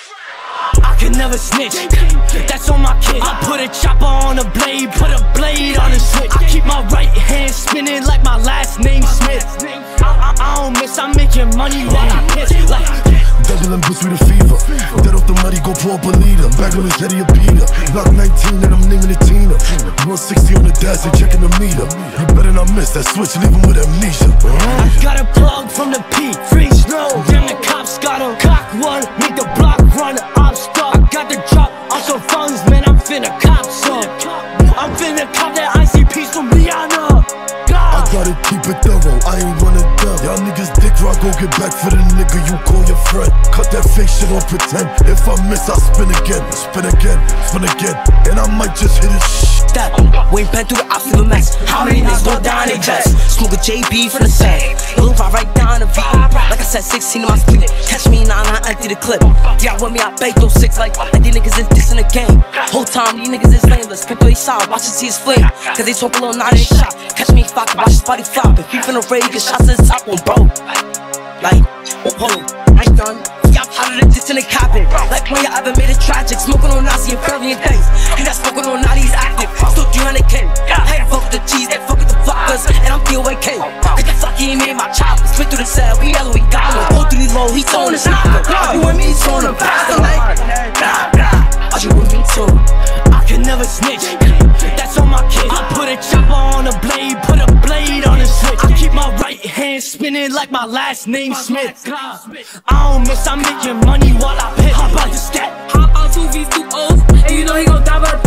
I can never snitch, that's on my kid. I put a chopper on a blade, put a blade on a switch. I keep my right hand spinning like my last name Smith. I don't miss, I'm making money while I piss. Like doubling boots with a fever. Dead off the money, go pour up a leader. Back on his head, he a beater. Block 19 and I'm naming it Tina. 160 on the dash, they checking the meter. You better not miss that switch, leave him with amnesia. I got a plug from the P, free snow. Damn, the cops got him. Cock one, make the block run. I'm stuck. I got the drop on some funds, man. I'm finna cop some. I'm finna cop that icy piece from Rihanna. I gotta keep it thorough, I ain't running down. Y'all niggas dick rock, go get back for the nigga you call your friend. Cut that fake shit on pretend. If I miss, I'll spin again, spin again, spin again. And I might just hit it. Step, we ain't been through the ops of a mess. How many niggas go down in vest? Smoke a JB from the set. Little right down the V. Like I said, 16 in my split. Catch me 9, I empty the clip. Yeah, with me, I bake those 6 like these niggas is dissing the game. Whole time, these niggas is lameless. Pick through side, watch it see his flame. Cause they talk a little naughty shot. Catch me fuck, watch his body flop. If he finna raid, get shots to the top one, bro. Like, hold on, I ain't done. Yeah, I'm out of the ditch and they copping. Like when you ever made it tragic. Smoking on Nazi and Fairly and days. He not smoking on Naughty, he's active. Still 300K. I ain't fuck with the cheese, they fuck with the fuckers. And I'm DOAK. Cause the fuck he ain't made my chopper. Spit through the cell, we yellow, we got him. Go through the low, he throwing his knocker. You with me, he's throwing him faster like blah, blah. Are you with me too? I can never snitch, that's on my kid. I put a chopper on a blade, put a blade on a switch. I keep my right hand spinning like my last name Smith. I don't miss, I'm making money while I piss. How about the stat? Hop out 2 V's, 2 O's, and you know he gon' die by the